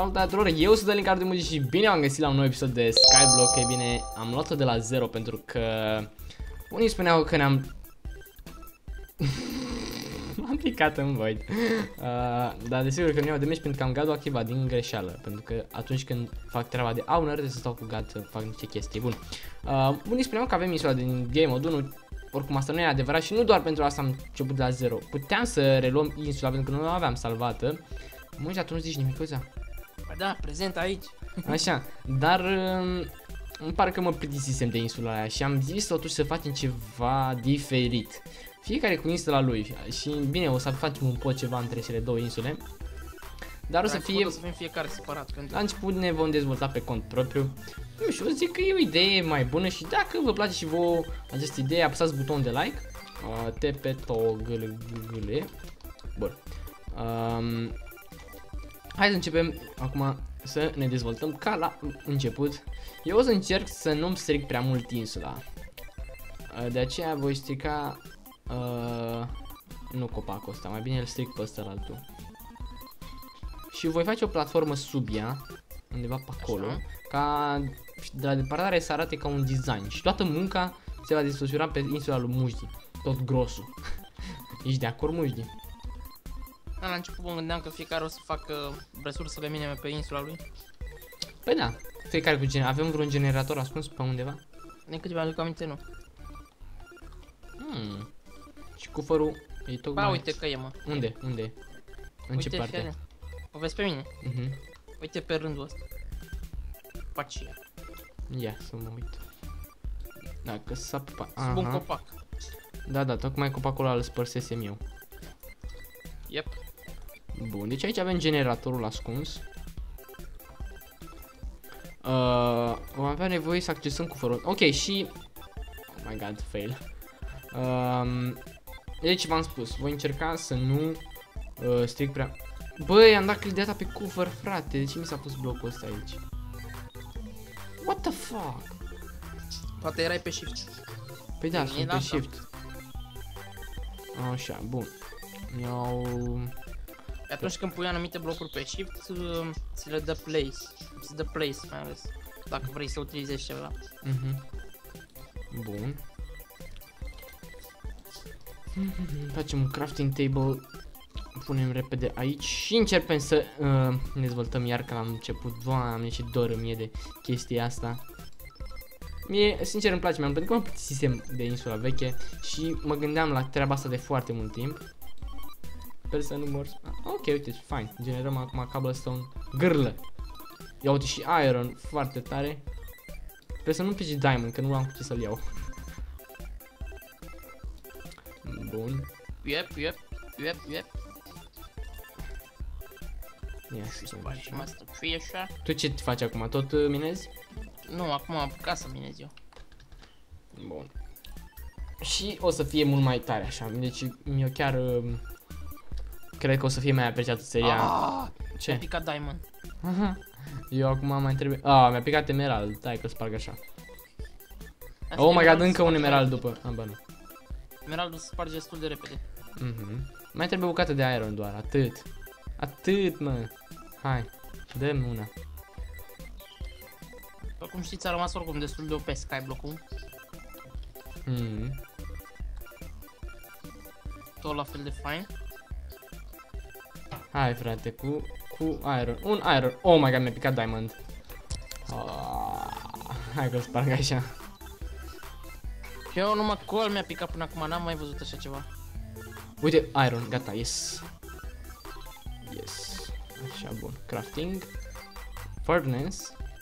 Salutare, eu sunt Alin Cardu Muzi și bine am găsit la un nou episod de Skyblock. E bine, am luat-o de la zero pentru că unii spuneau că ne-am am picat în void. Dar desigur că nu iau de meci pentru că am gadul activat din greșeală. Pentru că atunci când fac treaba de owner trebuie să stau cu gad să fac niște chestii. Bun. Unii spuneau că avem insula din Game Mode 1. Oricum asta nu e adevărat și nu doar pentru asta am început de la zero. Puteam să reluăm insula pentru că nu o aveam salvată. Mă, și atunci zici nimic, Oza? Da, prezent aici. Așa, dar îmi pare că mă plictisisem de insula aia și am zis totuși să facem ceva diferit. Fiecare cu insula lui și bine, o să facem un pot ceva între cele două insule. Dar o să fie... O să fim fiecare separat. La început ne vom dezvolta pe cont propriu. Nu știu, zic că e o idee mai bună și dacă vă place și vouă această idee, apăsați butonul de like. TP-TOGL. Bun. Hai să începem acum să ne dezvoltăm ca la început. Eu o să încerc să nu-mi stric prea mult insula. De aceea voi strica nu copacul ăsta, mai bine îl stric pe ăsta altul. Și voi face o platformă sub ea, undeva pe acolo, ca de la depărtare să arate ca un design. Și toată munca se va desfășura pe insula lui Mujdi, tot grosul. Ești de acord, Mujdi? Da, la început mă gândeam că fiecare o să facă resursele minime pe insula lui. Păi da, fiecare cu avem vreun generator ascuns pe undeva? Din câte mi-aduc aminte, nu. Și cufărul e tocmai... Ba, uite că e, mă. Unde? Unde? În ce parte? Fiare. O vezi pe mine? Uite pe rândul ăsta. Pacia. Ia să mă uit. Dacă s-a pupat... Sub un copac. Da, da, tocmai copacul ăla îl spărsesem eu. Yep. Bun, deci aici avem generatorul ascuns. Vom avea nevoie să accesăm cufărul. Ok, și... Oh my god, fail. Deci v-am spus, voi încerca să nu stric prea... Băi, am dat click de data pe cufăr, frate. De ce mi s-a pus blocul ăsta aici? What the fuck? Poate erai pe shift. Păi da, sunt pe shift. Așa, bun. Atunci când pui anumite blocuri pe shift, ți le dă place. Ți dă place, mai ales. Dacă vrei să utilizezi ceva. Bun. Facem un crafting table. Punem repede aici și începem să ne dezvoltăm iar ca la început. Doamne, ce dor mie de chestia asta. Mie, sincer, îmi place, pentru că mă plictisisem de insula veche și mă gândeam la treaba asta de foarte mult timp. Sper să nu mor. Ok, uite, fine. Generăm acum cobblestone gârlă. Ia uite și iron, foarte tare. Sper să nu pici diamond, că nu am cu ce să-l iau. Bun. Yep. Ia să facem asta, fie așa. Tu ce faci acum? Tot minezi? Nu, acum am apucat să minez eu. Bun. Și o să fie mult mai tare așa. Deci eu chiar cred că o să fie mai apreciată seria. Ce? Mi-a picat diamond. Eu acum mai trebuie. Mi-a picat emerald. Stai că sparg așa. Oh my god, încă un emerald după. Bă, nu. Emeraldul se sparge destul de repede. Mai trebuie bucată de iron doar, atât. Atât, mă. Hai, dă-mi una. Cum știți, a rămas oricum destul de OP Skyblock-ul. Tot la fel de fain. Hai, frate, cu iron. Un iron. Oh my god, mi-a picat diamond. Hai că-l sparg așa. Și eu numai col mi-a picat până acum, n-am mai văzut așa ceva. Uite, iron, gata, yes. Yes. Așa, bun. Crafting. Furnace.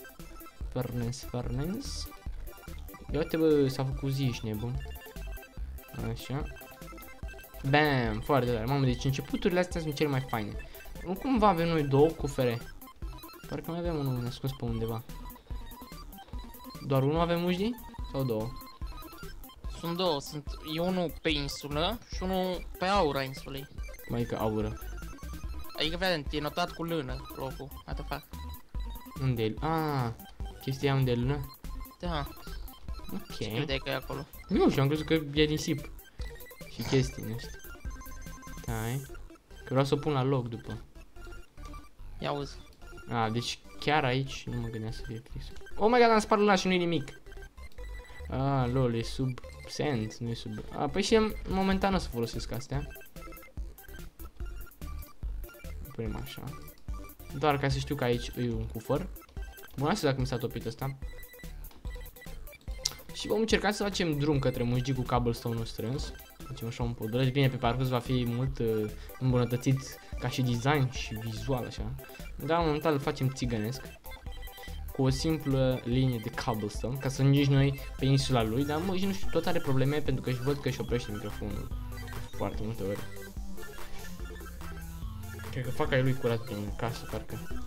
Ia uite, bă, s-a făcut zi, ești nebun. Așa. Bam, foarte tare. Mamă, deci începuturile astea sunt cele mai faine. Nu cumva avem noi două cufere. Parcă mai avem unul ascuns pe undeva. Doar unul avem, Mujdi? Sau două? Sunt două, e unul pe insulă și unul pe aura insulei. Mai că aură. Adică, vedem, e notat cu lână locul, what the fuck. Unde e? Chestia unde e lână? Da. Ok. Ce credeai că e acolo? Nu, și am crezut că e nisip. Și chestii, nu știu. Stai. Că vreau să o pun la loc după. Ia auzi. A, deci chiar aici nu mă gândeam să fie fix. Oh my god, am spart la și nu-i nimic. Ah, lol, e sub sand, nu e sub... A, păi și momentan o să folosesc astea. Punem așa. Doar ca să știu că aici e un cufăr. Bun, asta dacă mi s-a topit ăsta. Și vom încerca să facem drum către Mujgi cu cobblestone-ul strâns. Facem așa un podrăj. Bine, pe parcurs va fi mult îmbunătățit ca și design și vizual așa. Dar momentan îl facem țigănesc. Cu o simplă linie de cobblestone, ca să ajungem noi pe insula lui, dar Mujgi nu știu, tot are probleme pentru că își văd că își oprește microfonul foarte multe ori. Cred că fac ai lui curat prin casă, parcă.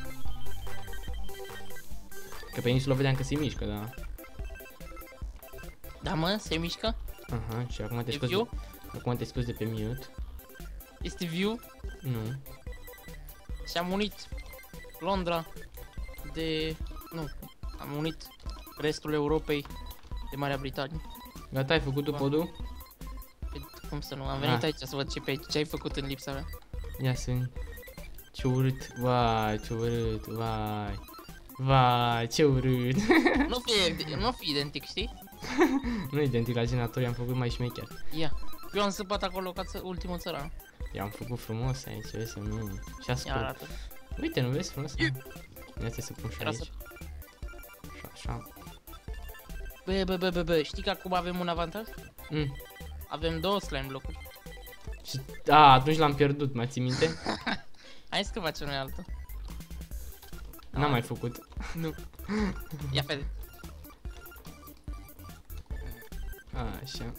Că pe insulă vedeam că se mișcă, da. Da, mă, se mișcă? Aha, și acum te scoți. Acum te scoți de pe mute. Este view? Nu. Și-am unit Londra de... Nu, am unit restul Europei de Marea Britanie. Gata, ai făcut tu podul? Cum să nu? Am venit aici să văd ce ai făcut în lipsa mea. Ia sunt. Ce urât, vai, ce urât, vai. Vai, ce urât. Nu fi identic, știi? Nu identic la generator, i-am făcut mai șmecher. Ia. Eu am săpat acolo ca ultimul țăran. I-am făcut frumos aici, vezi să nu... Și ascult. Ia arată. Uite, nu vezi frumos? Ia să pun și aici. Așa. Bă, știi că acum avem un avantaj? Avem 2 slime blocuri. Și, atunci l-am pierdut, mai ții minte? Hai să facem noi altă. N-am mai făcut. Nu. Ia fede. Așa.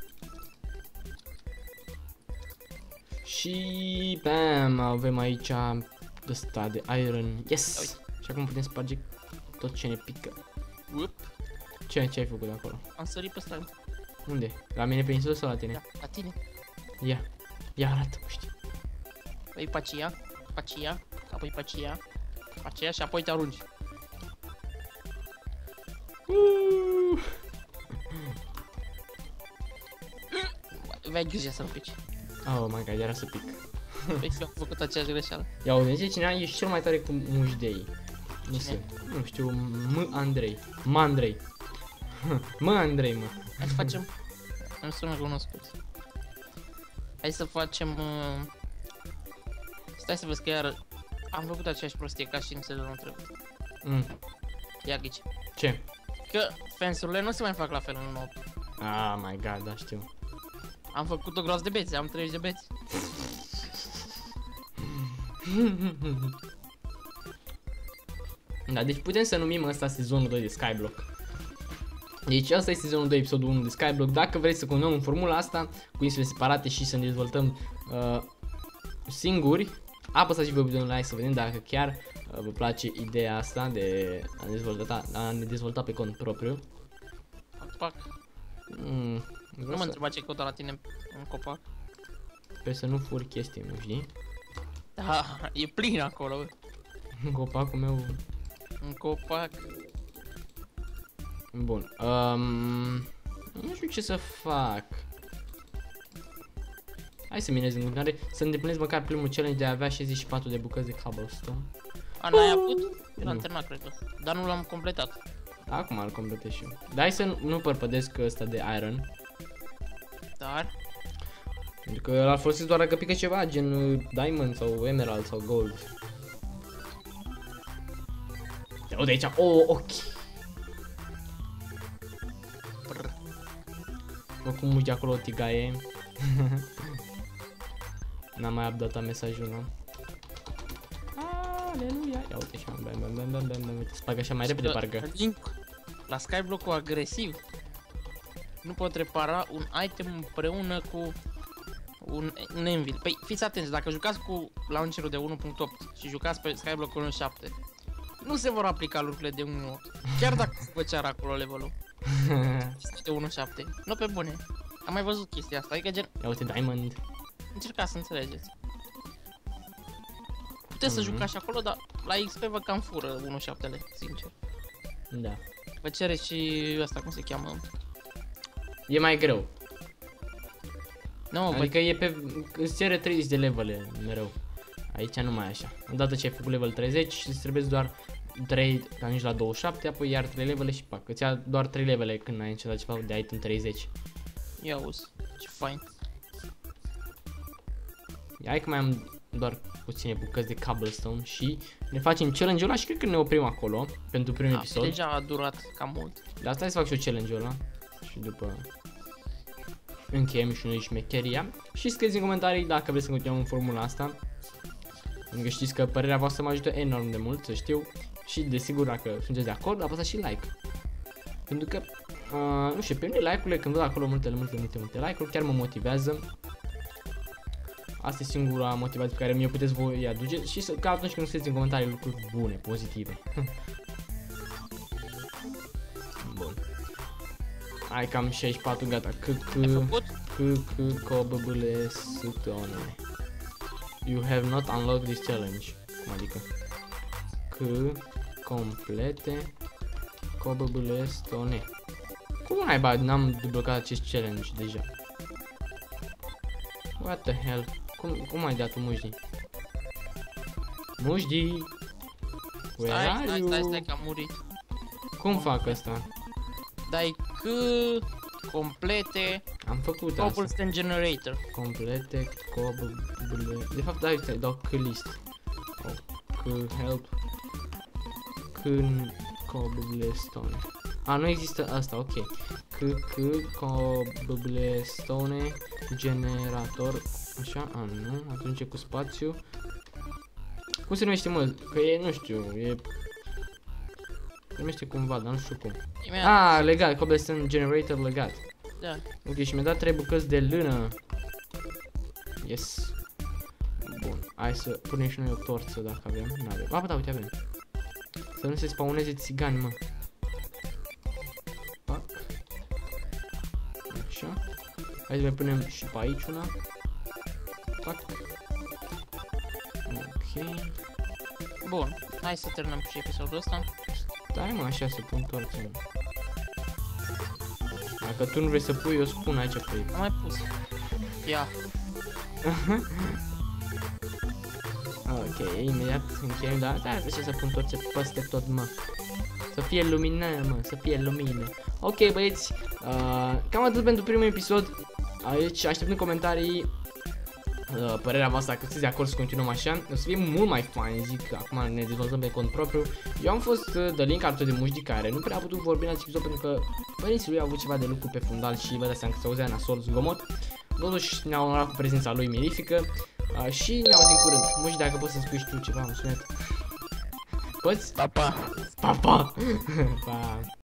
Și bam, avem aici ăsta de iron. Yes! Uite. Și acum putem sparge tot ce ne pică. Up. Ce ai făcut acolo? Am sărit pe slime. Unde? La mine pe insulă sau la tine? Da, la tine. Ia arată, știi. Păi pe aceea, apoi pe aceea și apoi te arunci. Vei grijă să nu pici. Oh my god, era să pic. Păi și eu am făcut aceeași greșeală. Ia uite, zice cineva, ești cel mai tare cu mușdei. Nu știu, Andrei. Andrei, mă. Hai să facem... Îmi sună cunoscut. Hai să facem... Stai să vezi că iar am făcut aceeași prostie ca și în sezonul trecut. Ia ghici. Ce? Că fence-urile nu se mai fac la fel în 9. Ah, my god, da, știu. Am făcut o groază de beți, am 30 de beți. Da, deci putem să numim ăsta sezonul 2 de Skyblock. Deci asta e sezonul 2, episodul 1 de Skyblock. Dacă vreți să continuăm în formula asta, cu insule separate și să ne dezvoltăm singuri, apăsați și voi butonul like să vedem dacă chiar vă place ideea asta de a ne dezvolta pe cont propriu. Copac. Nu mă întreba ce căuta la tine în copac. Sper să nu furi chestii, nu știi? Da, e plin acolo. În copacul meu. În copac. Bun. Nu știu ce să fac. Hai să minez în continuare, să îndeplinesc măcar primul challenge de a avea 64 de bucăți de cobblestone. N-ai avut? Eu l-am terminat, cred că. Dar nu l-am completat. Acum îl completez și eu. Dar hai să nu părpădesc ăsta de iron. Dar? Pentru că l-ar folosesc doar dacă pică ceva, gen diamond sau emerald sau gold. Uite aici, ok. Oricum mugi acolo o tigaie. N-am mai updatat mesajul, nu? Aleluia. Ia uite așa, uite, spag așa mai repede parcă. Link la Skyblock-ul agresiv. Nu pot repara un item împreună cu un anvil. Păi fiți atenți, dacă jucați cu launcherul de 1.8 și jucați pe Skyblock-ul 1.7, nu se vor aplica lucrurile de 1.8. Chiar dacă vă ceară acolo levelul. De 1.7. Nu pe bune. Am mai văzut chestia asta, adică gen... Ia uite, diamond. Încercați să înțelegeți. Puteți să jucați acolo, dar la XP vă cam fură 1.7-le, sincer. Da. Vă cere și ăsta, cum se cheamă? E mai greu. Nu, adică e pe... îți cere 30 de levele mereu. Aici nu mai e așa. Odată ce ai făcut level 30, îți trebuie doar 3, că ajungi la 27, apoi iar 3 levele și pac. Îți ia doar 3 levele când ai încercat ceva de item 30. Ia uzi, ce fain. Hai că mai am doar puține bucăți de cobblestone și ne facem challenge-ul ăla și cred că ne oprim acolo pentru primul episod. Deja a durat cam mult. De asta hai să fac și eu challenge-ul ăla și după încheiem și noi șmecheria. Și scrieți în comentarii dacă vreți să continuăm în formula asta. Pentru că știți că părerea voastră mă ajută enorm de mult, să știu. Și desigur dacă sunteți de acord, apăsați și like. Pentru că, nu știu, pe mine like-urile când văd acolo multe like-uri chiar mă motivează. Asta e singura motivație pe care mi-o puteți voi aduce și ca atunci când scrieți în comentarii lucruri bune, pozitive. Bun. Ai cam 64, gata. Cobble stone. You have not unlocked this challenge. Cum adică? Complete cobble stone. Cum ai bani? N-am deblocat acest challenge deja. What the hell? Cum ai dat tu, Mujdi? Mujdi! Where are you? Stai că am murit. Cum fac asta? Dai complete. Am făcut asta. Cobblestone generator. Complete cobble. De fapt, stai, dau list. Help. Cobblestone. Nu există asta, ok. Cobblestone generator. Așa, nu, atunci e cu spațiu. Cum se numește, mă? Că e, nu știu, se numește cumva, dar nu știu cum. Legat, cobblestone generator legat. Da. Ok, și mi-a dat 3 bucăți de lână. Yes. Bun, hai să punem și noi o torță dacă avem. N-avem. Da, uite avem. Să nu se spawneze țigani, mă. Pac. Așa. Hai să mai punem și pe aici una. Pac. Ok. Bun, hai să terminăm și episodul ăsta. Stai, mă, așa să pun torță. Dacă tu nu vrei să pui, eu spun aici pe ei. Am mai pus. Ia. Ok, imediat încheiem, da, așa să pun torțe peste tot, mă. Să fie lumină, mă, să fie lumină. Ok, băieți, cam atât pentru primul episod. Aici așteptăm comentarii, părerea voastră, dacă sunteți de acord să continuăm așa. O să fie mult mai fain, zic, acum ne dezvoltăm pe cont propriu. Eu am fost de link alături de Mujdi, care nu prea a putut vorbi în acest episod pentru că părinții lui au avut ceva de lucru pe fundal și vă dați seama că se auzea nasol zgomot. Totuși ne-au onorat cu prezența lui mirifică și ne auzim curând. Mujdi, dacă poți să spui și tu ceva, un sunet. Poți? Pa, pa! Pa, pa! Pa!